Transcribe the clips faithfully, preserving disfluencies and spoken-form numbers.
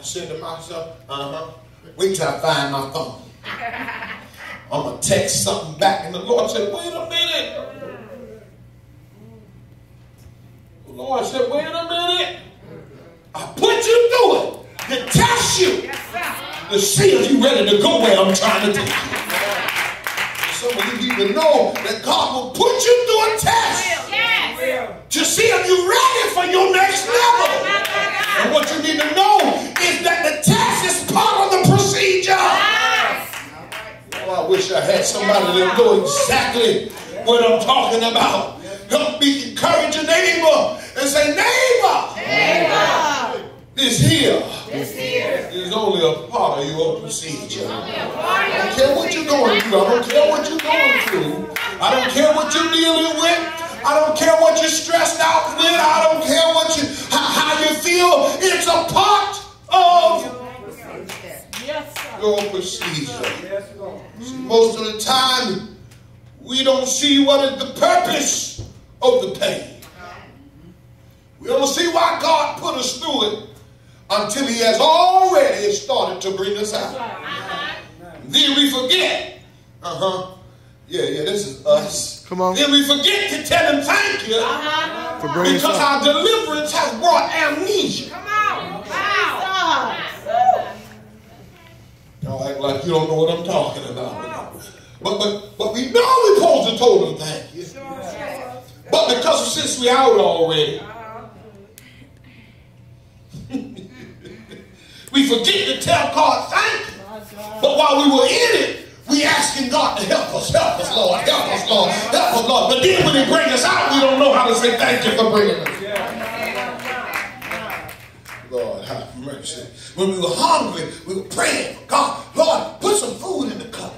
I said to myself, uh-huh, wait till I find my phone. I'm going to text something back. And the Lord said, wait a minute. The Lord said, wait a minute. I put you through it to test you, to see if you're ready to go where I'm trying to take you. Some of you need to know that God will put you through a test to see if you're ready for your next level. And what you need to know is that the test is part of the procedure. Oh, I wish I had somebody that know exactly what I'm talking about. Help me encourage your neighbor and say, neighbor, neighbor. This here, this here is only a part of your procedure. I don't care what you're going through. I don't care what you're going through. I don't care what you're dealing with. I don't care what you're stressed out with. I don't care what you, how, how you feel. It's a part of your procedure. See, most of the time, we don't see what is the purpose of the pain. We don't see why God put us through it until he has already started to bring us out. Then we forget. Uh-huh. Yeah, yeah, this is us. Come on. Then we forget to tell him thank you For because our deliverance has brought amnesia. Come on. Wow. Y'all act like you don't know what I'm talking about. But but but we know we're supposed to tell him thank you. But because since we're out already, we forget to tell God thank you. But while we were in it, we asking God to help us, help us, Lord, help us, Lord, help us, Lord. But then when he brings us out, we don't know how to say thank you for bringing us. Lord, have mercy. When we were hungry, we were praying for God. Lord, put some food in the cupboard.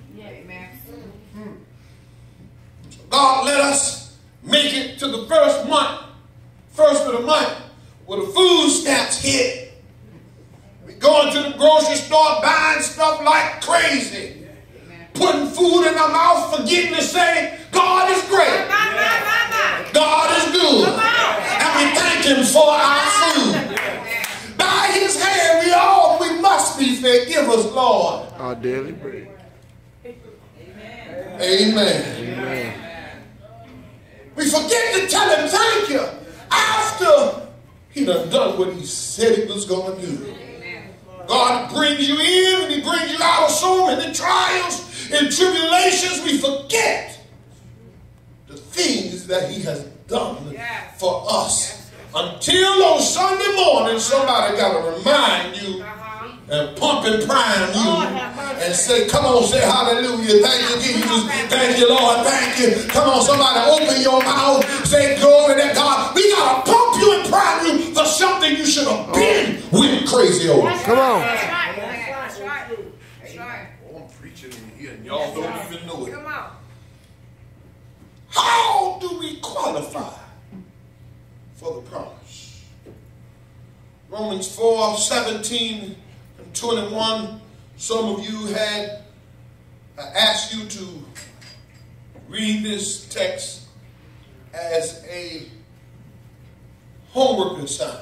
So God let us make it to the first month, first of the month, where the food stamps hit. We going to the grocery store buying stuff like crazy. Putting food in our mouth, forgetting to say, God is great. God is good. And we thank him for our food. By his hand, we all, we must be fed. Give us, Lord, our daily bread. Amen. Amen. Amen. We forget to tell him thank you after he done done what he said he was going to do. God brings you in and he brings you out of so many trials and tribulations. We forget the things that he has done yes. for us. Yes. Until on Sunday morning, somebody got to remind you uh-huh. and pump and prime you oh, and say, come on, say hallelujah. Thank you, Jesus. Thank you, Lord. Thank you. Come on, somebody open your mouth. Say glory to God. We got to pump you and prime you for something you should have been oh. went crazy over. Come on. That's right. That's right. That's right. Oh, I'm preaching in here and y'all don't right. even know it. Come on. How do we qualify for the promise? Romans four, seventeen and twenty-one. Some of you had I asked you to read this text as a homework assignment.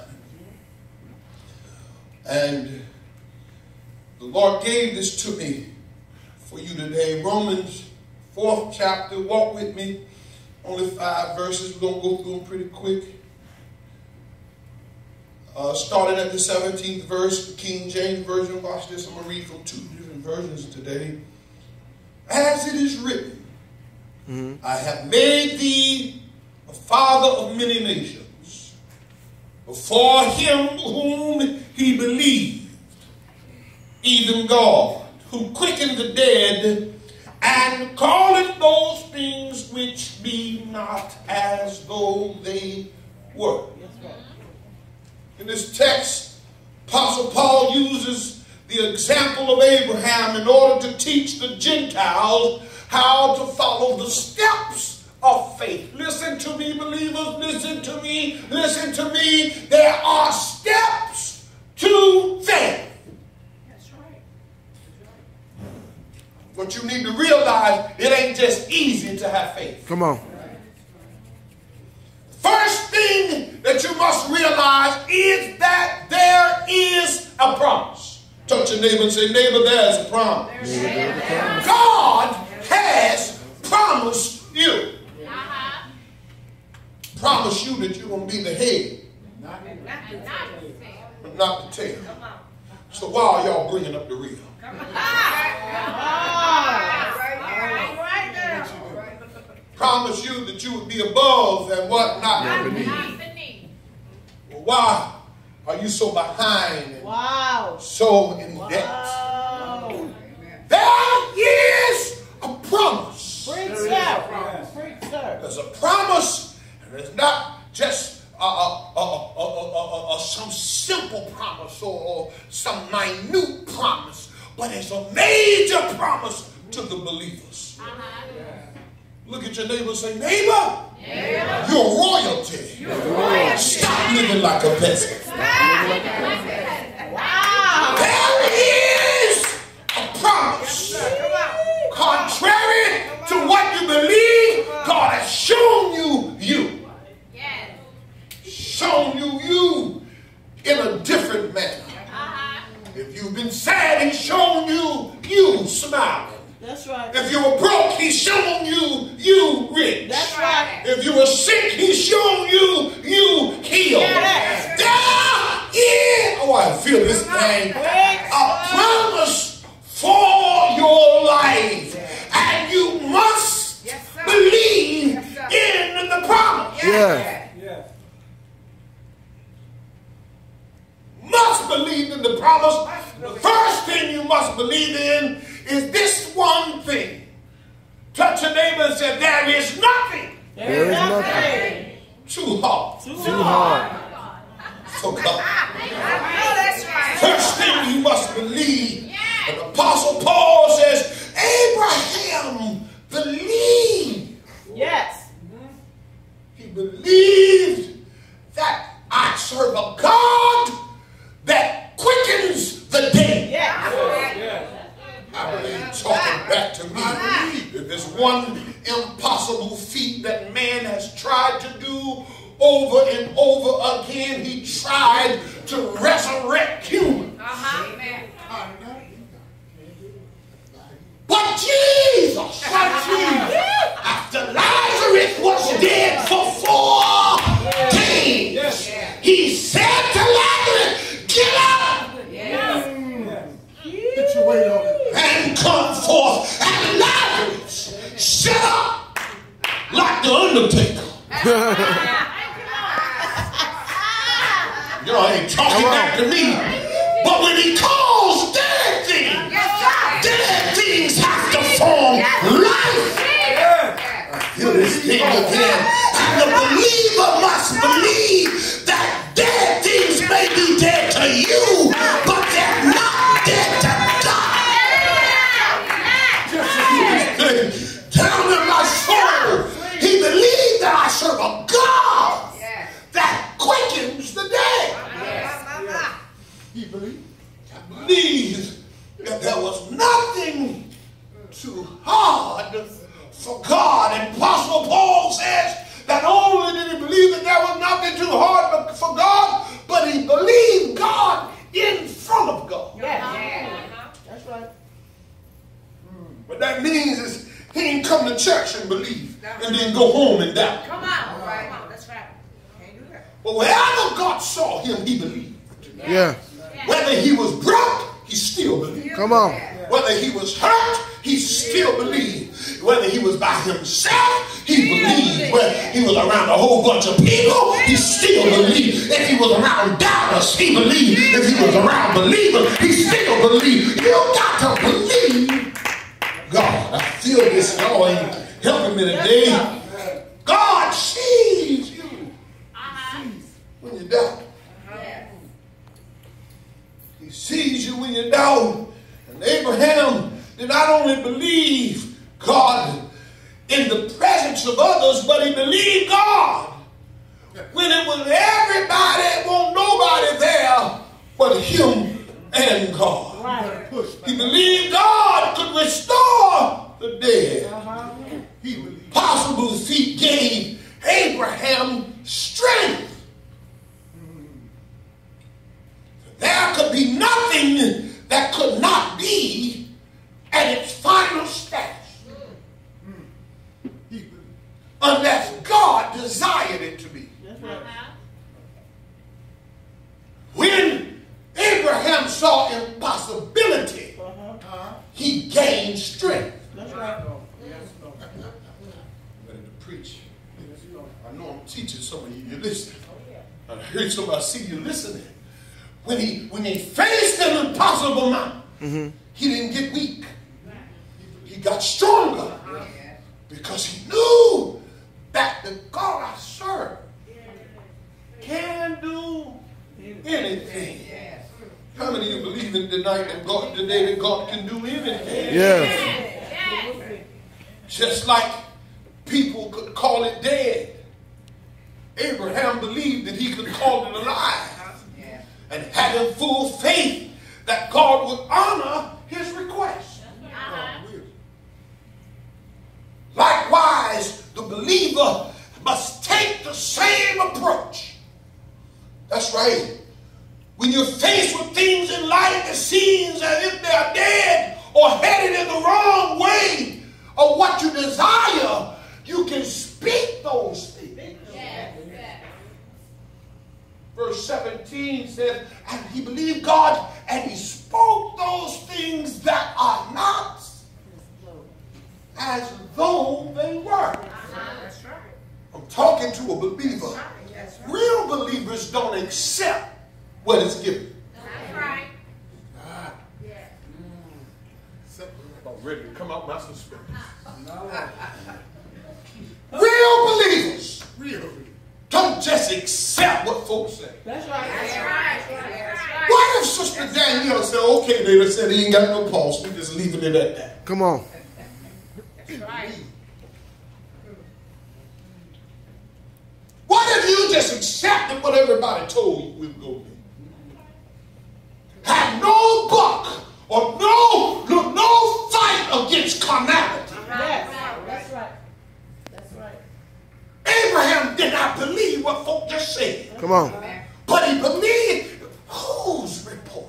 And the Lord gave this to me for you today. Romans fourth chapter. Walk with me. Only five verses. We're going to go through them pretty quick. Uh, starting at the seventeenth verse, the King James Version. Watch this. I'm going to read from two different versions today. As it is written, mm-hmm. I have made thee a father of many nations, before him whom he believed, even God, who quickened the dead, and calleth those things which be not as though they were. In this text, Apostle Paul uses the example of Abraham in order to teach the Gentiles how to follow the steps of faith. Listen to me, believers. Listen to me. Listen to me. There are steps to faith. That's right. What you need to realize, it ain't just easy to have faith. Come on. First thing that you must realize is that there is a your neighbor and say, neighbor, there's a promise. There's a promise. God has promised you. Uh-huh. Promise you that you're going to be the head, Not the tail. but not the tail. Come on. So why are y'all bringing up the real? Come on. Ah. Right, right there. Promise you that you would be above and what? Not Not beneath. beneath. Well, why are you so behind and Wow. so in debt? Wow. There is a promise. Preach, sir. Preach, sir. There's a promise, and it's not just a, a, a, a, a, a, a, some simple promise or, or some minute promise, but it's a major promise to the believers. Uh-huh. Look at your neighbor and say, neighbor, Yeah. you're royalty. You're royalty. Stop living like a peasant. Wow. There is a promise. Come on. Contrary to what you believe, God has shown you you. Yes. Shown you you in a different manner. Uh-huh. If you've been sad, he's shown you you smiling. That's right. If you were broke, he's shown you you rich. That's right. If you were sick, he's shown you you healed. Yes. There is, oh, I feel this thing, Preach. a promise for your life. And you must Yes, sir. believe Yes, sir. in the promise. Yeah. Yeah. Must believe in the promise. The first thing you must believe in is this one thing. Touch your neighbor and say, there is nothing There is nothing too hard Too too hard. for God. I know that's right. First thing you must believe. And the Apostle Paul says, Abraham believed. Yes. He believed that I serve a God that quickens the dead. Yes. I believe talking back to me. If there's one impossible feat that man has tried to do over and over again, he tried to resurrect humans. Uh-huh. Amen. But Jesus, after Lazarus was dead for four days, he said to Lazarus, get up Get your weight on it. and come forth. And Lazarus sat up like the Undertaker. Y'all ain't talking back to me. But when he calls dead things, dead things have to form life. Feel this thing again. And the believer must believe that dead things may be dead to you, but they're not dead to God. Down in my soul, he believed that I serve a God that quickens the dead. He believed. I believe that there was nothing too hard for God. And Apostle Paul says that only did he believe that there was nothing too hard for God, but he believed God in front of God. Yes. That's right. What that means is he didn't come to church and believe and then go home and doubt. Come on. Right. That's right. Can't do that. But wherever God saw him, he believed. Yeah. Whether he was broke, he still believed. Come on. Whether he was hurt, he still believed. Whether he was by himself, he believed. Whether he was around a whole bunch of people, he still believed. If he was around doubters, he believed. If he was around believers, he still believed. You got to believe God. I feel this. Y'all ain't helping me today. God sees you when you doubt. He sees you when you're down. And Abraham did not only believe God in the presence of others, but he believed God when it was everybody, won't nobody there but him and God. Right. He believed God could restore the dead. Uh-huh. He believed possible feat gave Abraham strength. There could be nothing that could not be at its final stage unless God desired it to be. When Abraham saw impossibility, he gained strength. That's right. Ready to preach. I know I'm teaching some of you. You listen. I heard somebody see you listening. When he when he faced an impossible mountain, mm-hmm. he didn't get weak. He got stronger because he knew that the God I serve can do anything. How many of you believe in tonight that God today that God can do anything? Yeah. Just like people could call it dead, Abraham believed that he could call it alive, and having full faith that God would honor his request. Likewise, the believer must take the same approach. That's right. When you're faced with things in life that seems as if they're dead or headed in the wrong way of what you desire, you can speak those things. Verse seventeen says, and he believed God and he spoke those things that are not as though they were. That's right. I'm talking to a believer. That's right. Real believers don't accept what is given. That's right. Ah. I'm ready to come out my suspenders. Real believers don't just accept what folks say. That's right. That's right. That's right. What if Sister Danielle said, okay, they said he ain't got no pulse, we just leaving it at that? Come on. That's right. What if you just accepted what everybody told you we were going to be? Had no buck or no, no, no fight against carnality. Yes. That's right. That's right. Abraham did not believe what folk just said. Come on. But he believed whose report?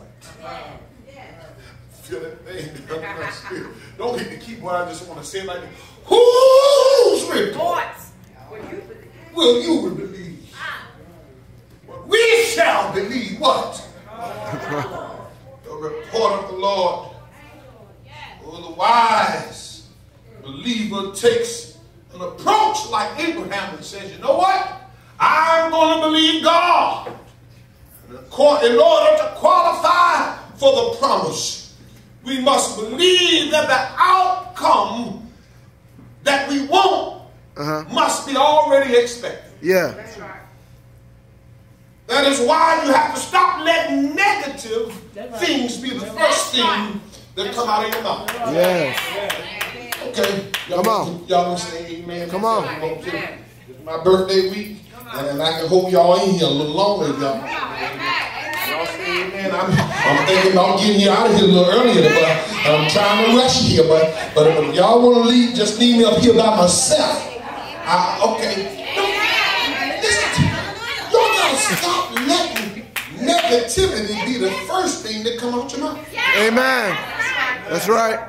Feel that thing down in my spirit. Don't hit the keyboard. I just want to say it like that. Whose report will you believe? But we shall believe what? The report of the Lord. Oh, the wise believer takes an approach like Abraham and says, you know what? I'm going to believe God. In order to qualify for the promise, we must believe that the outcome that we want uh-huh. must be already expected. Yeah. That's right. That is why you have to stop letting negative right. things be the first thing that come out of your mouth. Yes. Okay. Y'all Come on. Y'all gonna say amen? Come on. Okay. It's my birthday week, and I can hold y'all in here a little longer, y'all. Y'all say amen. I'm, I'm thinking about getting you out of here a little earlier, but I'm trying to rush here. But but if y'all want to leave, just leave me up here by myself. I, okay. Listen, y'all gotta stop letting negativity be the first thing that come out your mouth. Amen. That's right.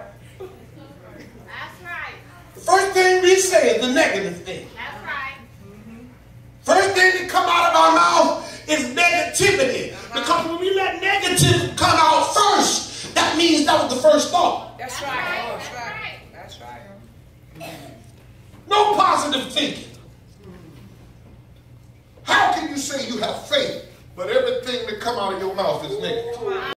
The first thing we say is the negative thing. That's right. First thing that come out of our mouth is negativity. Because when we let negative come out first, that means that was the first thought. That's right. That's right. That's right. No positive thinking. How can you say you have faith, but everything that come out of your mouth is negative?